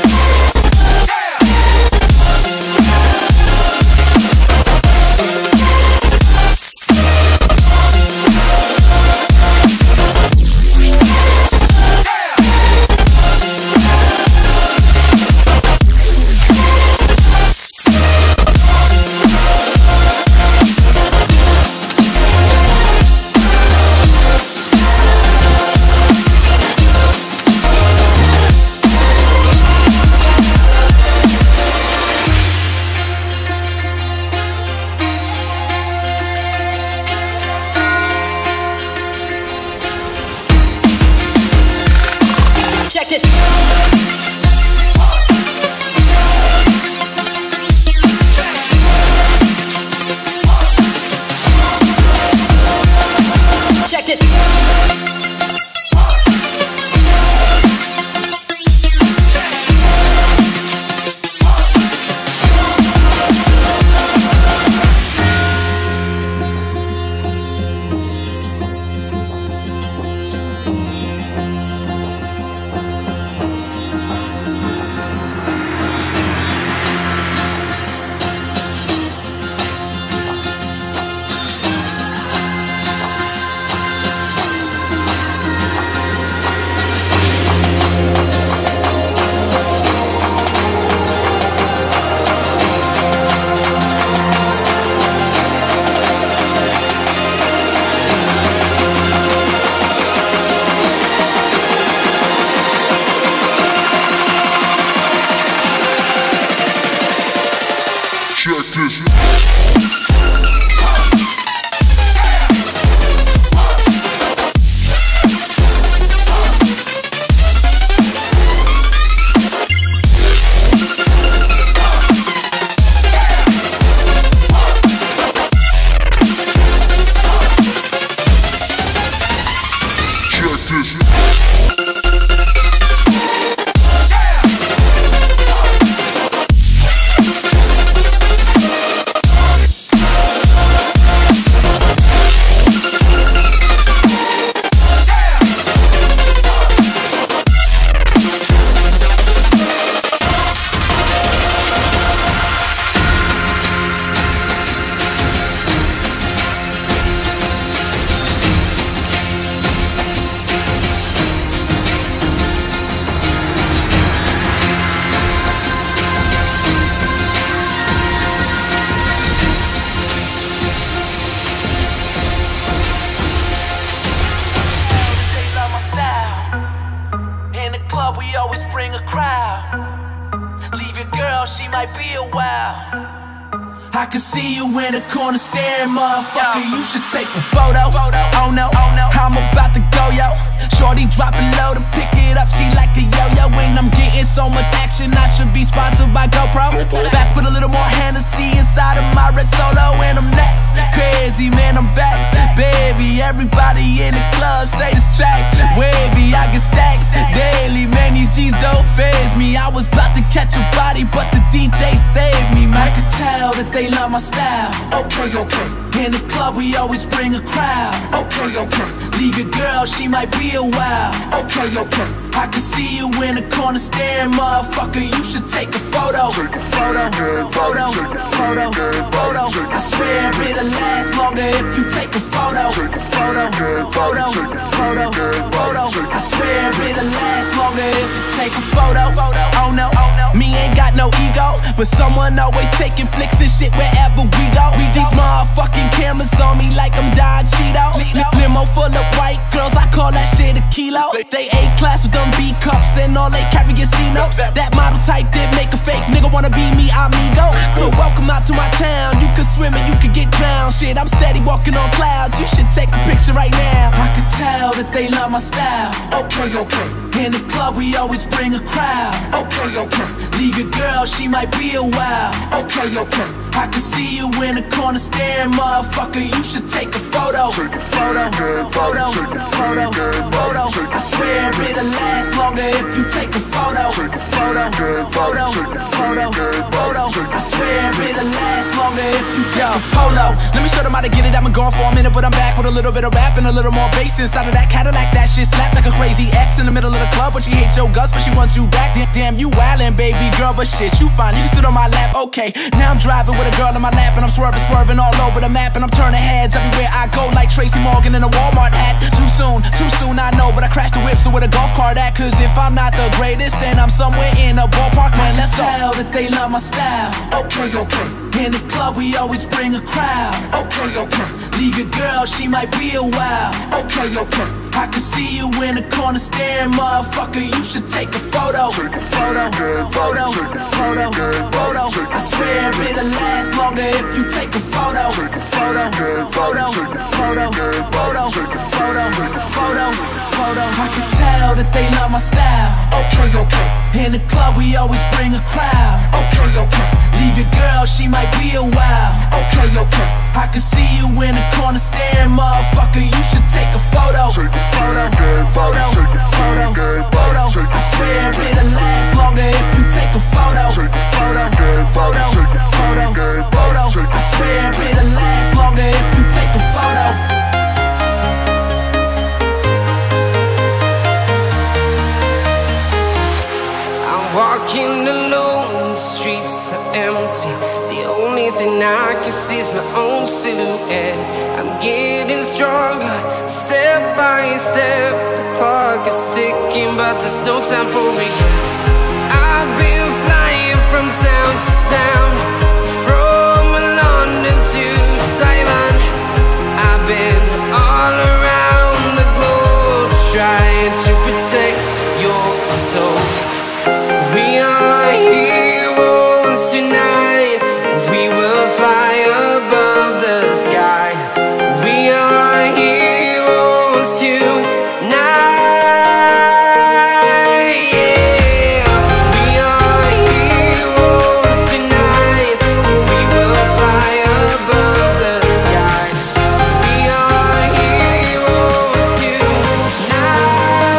Check this. Check this. Check this. Check this. We always bring a crowd. Leave your girl, she might be a while. I can see you in the corner staring, motherfucker. You should take a photo. Oh no, I'm about to go, yo. Shorty drop it low to pick it up, she like a yo-yo. And I'm getting so much action, I should be sponsored by GoPro. Back with a little more Hennessy inside of my red Solo. And I'm that crazy, man, I'm back. Baby, everybody in the club say this track wavy, I get stacks daily, man, these G's don't faze me. I was about to catch a body, but the DJ saved me, man. I could tell that they love my style. Okay. In the club, we always bring a crowd. Okay. Leave your girl, she might be a while. Okay. I can see you in the corner staring, motherfucker. You should take a photo. I swear it'll last longer if you take a photo. I swear it'll last longer if you take a photo. Oh no, me ain't got no ego, but someone always taking flicks and shit wherever we go. These motherfucking cameras on me like I'm Don Cheeto. Limo full of white girls, I call that shit a kilo. They A-class with them B-cups and all they carry is C-notes. That model type did make a fake nigga wanna be me, amigo. So welcome out to my town. You can swim and you can get drowned. Shit, I'm steady walking on clouds. You should take a picture right now. I can tell that they love my style. Okay. In the club, we always bring a crowd. Okay. Leave your girl, she might be a while. Okay. I can see you in the corner staring, motherfucker. You should take a photo. I swear it'll last longer if you take a photo. I swear it'll last longer. longer if you take a photo. Let me show them how to get it. I've been gone for a minute, but I'm back with a little bit of rap and a little more bass inside of that Cadillac. That shit slapped like a crazy ex in the middle of the club, but she hates your guts, but she wants you back. Damn, you wildin', baby girl, but shit, you fine. You can sit on my lap, okay. Now I'm driving with a girl in my lap, and I'm swerving all over the map, and I'm turning heads everywhere I go like Tracy Morgan in a Walmart hat. Too soon, I know, but I crashed the whip, so where the golf cart at? Cause if I'm not the greatest, then I'm somewhere in a ballpark, man, let's tell that they love my style. Okay. In the club, we always bring a crowd. Okay. Leave your girl, she might be a while. Okay. I can see you in the corner staring, motherfucker, you should take a photo. Take a photo. I swear it'll last longer if you take a photo. Take a photo. I can tell that they love my style. Okay. In the club, we always bring a crowd. Okay. Leave your girl, she might be a while. Okay. I can see you in the corner staring, motherfucker, you should take a photo. Take a photo. I swear it'll last longer if you take a photo. Take a photo. I swear it'll last longer if you take a photo. Walking alone, the streets are empty. The only thing I can see is my own silhouette. I'm getting stronger, step by step. The clock is ticking, but there's no time for regrets. I've been flying from town to town, from London to Taiwan. I've been all around the globe, trying to protect your soul. We are heroes tonight. We will fly above the sky. We are heroes tonight. Yeah. We are heroes tonight. We will fly above the sky. We are heroes tonight.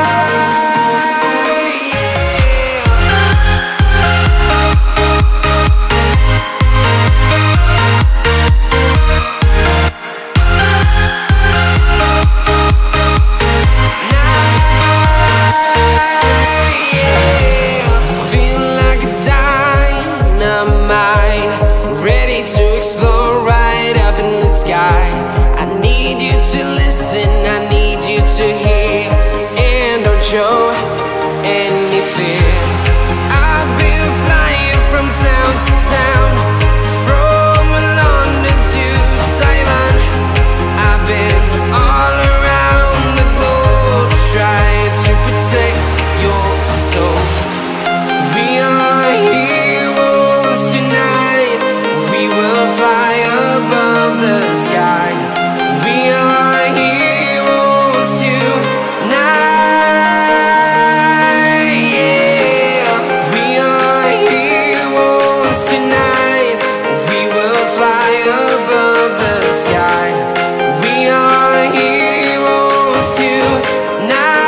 I need you to listen, I need you to hear, and don't show any fear. I've been flying from town to town, from London to Taiwan. I've been all around the globe, trying to protect your soul. We are heroes tonight. We will fly above the sky. We are heroes tonight. Yeah. We are heroes tonight. We will fly above the sky. We are heroes tonight.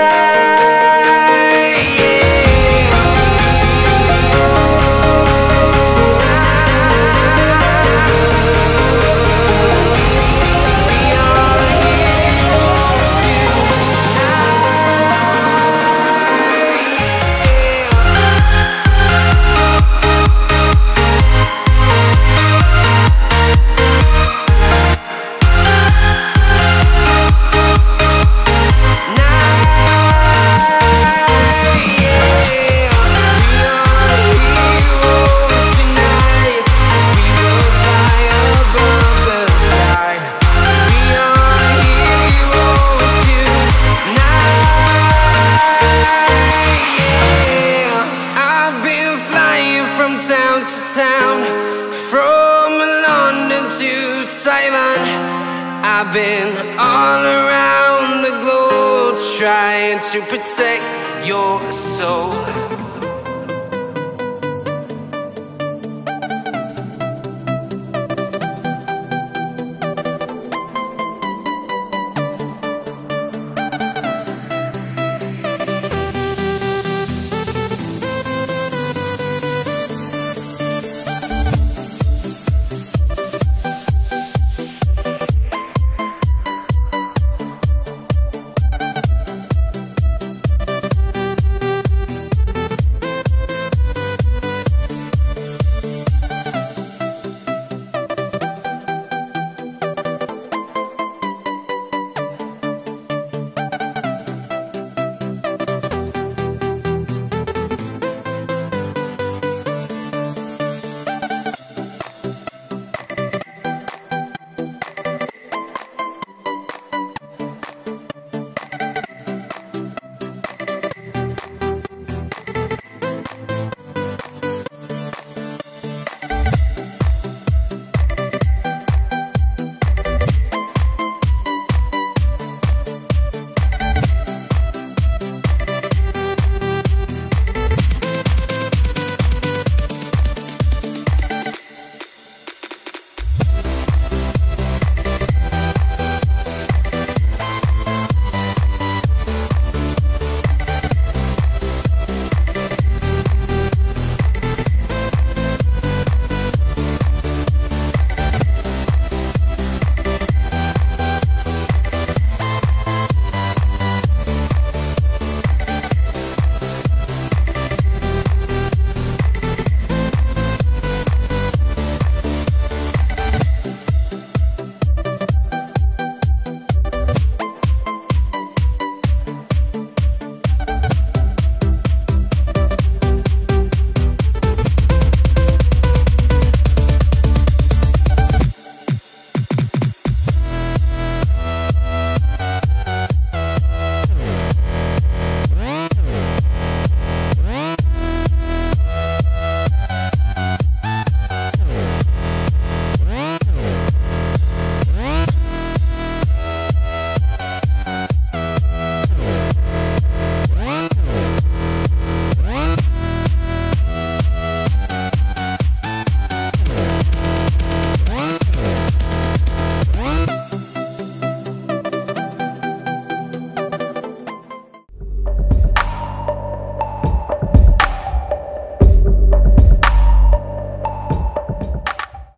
Town to town, from London to Taiwan. I've been all around the globe, trying to protect your soul.